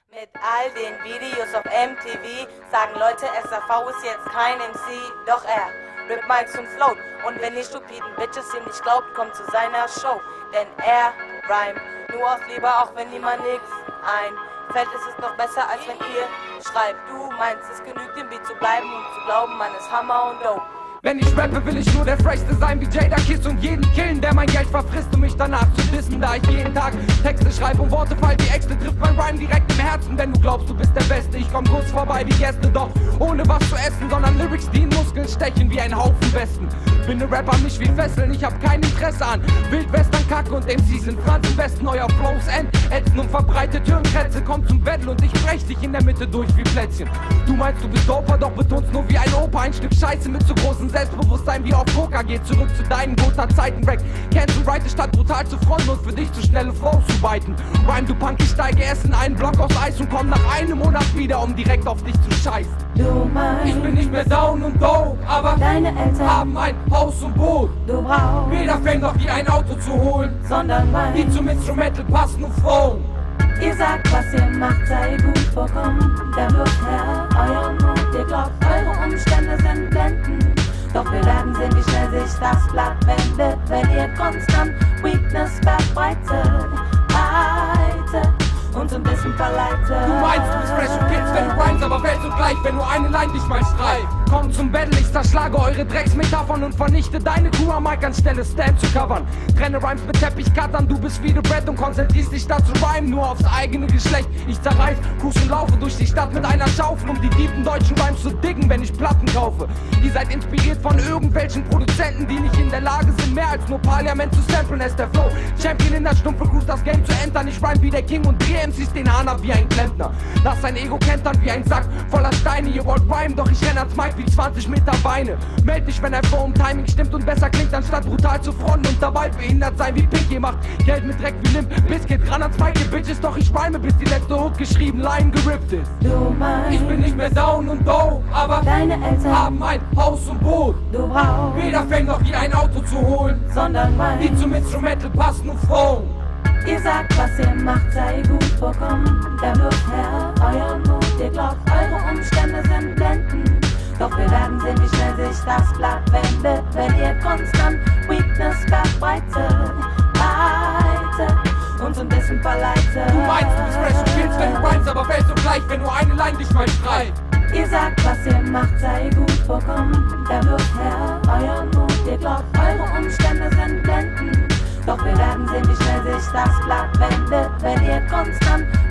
Mit all den Videos auf MTV sagen Leute, SAV ist jetzt kein MC, doch er rippt Mics und float. Und wenn die stupiden Bitches ihm nicht glaubt, kommt zu seiner Show. Denn er rhymt nur auf Liebe, auch wenn niemand nix einfällt, ist es noch besser, als wenn ihr schreibt. Du meinst, es genügt dem Beat zu bleiben und zu glauben, man ist Hammer und Dope. Wenn ich rappe, will ich nur der Frechste sein wie Jadakiss und jeden killen, der mein Geld verfrisst, um mich danach zu dissen. Da ich jeden Tag Texte schreibe und Worte fallen wie Äxte, trifft mein Rhyme direkt im Herzen. Wenn du glaubst, du bist der Beste, ich komm kurz vorbei wie Gäste, doch ohne was zu essen, sondern Lyrics, die in Muskeln stechen wie ein Haufen Westen. Bin ne Rapper, nicht wie Fesseln, ich hab kein Interesse an Wildwestern-Kacke und MCs sind Franz im Westen. Euer Flows ätzen und verbreitet Hirnkrätze. Kommt zum Battle und ich brech dich in der Mitte durch wie Plätzchen. Du meinst, du bist doper, doch betonst nur wie ein Opa. Ein Stück Scheiße mit zu großem Selbstbewusstsein wie auf Poker. Geh zurück zu deinen Gotha-Zeiten-Rack. Kennst du Write statt brutal zu fronten und für dich zu schnelle Flows zu weiten. Rhyme, du Punk, ich steige erst in einen Block aus Eis und komm nach einem Monat wieder, um direkt auf dich zu scheißen. Du meinst, ich bin nicht mehr down und dope, aber deine Eltern haben ein Haus und Boot. Du brauchst weder Fame noch wie ein Auto zu holen, sondern Wein, die zum Instrumental passen und flowen. Ihr sagt, was ihr macht, sei gut vorkommen. Der wirft her euren Mut, ihr glaubt, eure Umstände sind blendend. Doch wir werden sehen, wie schnell sich das Blatt wendet, wenn ihr konstant Weakness verbreitet, und ein bisschen verleitet. Du meinst, du bist fresh und killst, wenn du rhymes, aber fällst du gleich, wenn du eine Line dich mal streifst. Komm zum Battle, ich zerschlage eure Drecksmetaphern und vernichte deine Kuh am Mic anstelle Stand zu covern. Trenne Rhymes mit Teppichcuttern, du bist wie The Bread und konzentrierst dich dazu rhymen, nur aufs eigene Geschlecht. Ich zerreiß, Kuss und laufe durch die Stadt mit einer Schaufel, um die tiefen deutschen Rhymes zu diggen, wenn ich Platten kaufe. Ihr seid inspiriert von irgendwelchen Produzenten, die nicht in der Lage sind, mehr als nur Parliament zu samplen. Es der Flow, Champion in der stumpfe Cruise, das Game zu entern. Ich rhyme wie der King und drehe MCs den Hahn ab wie ein Klempner. Lass sein Ego kentern wie ein Sack voller Steine. Ihr wollt rhyme, doch ich renn ans Mic wie 20 Meter Beine. Meld dich, wenn ein Flow im Timing stimmt und besser klingt, anstatt brutal zu fronten und dabei behindert sein wie Pink. Ihr macht Geld mit Dreck wie Limp Bizkit. Ran ans Mic, ihr Bitches, doch ich rhyme, bis die letzte Hook geschrieben, Line gerippt ist. Du meinst, ich bin nicht mehr down und dope, aber deine Eltern haben ein Haus und Boot. Du brauchst weder Fame noch wie ein Auto zu holen, sondern Wein, die zum Instrumental passen und flowen. Ihr sagt, was ihr macht, sei gut vorkommen. Der wirft her euren Mut, ihr glaubt, eure Umstände sind blendend. Doch wir werden sehen, wie schnell sich das Blatt wendet, wenn ihr konstant Weakness verbreitet, und so ein bisschen verleitet. Du meinst, du bist fresh und killst, wenn du rhymes, aber fällst du gleich, wenn nur eine Line dich mal schreit. Ihr sagt, was ihr macht, sei gut vorkommen. Der wirft her euren Mut, ihr glaubt, eure Umstände sind blendend. Doch wir werden sehen, wie schnell sich das Blatt wendet, wenn ihr konstant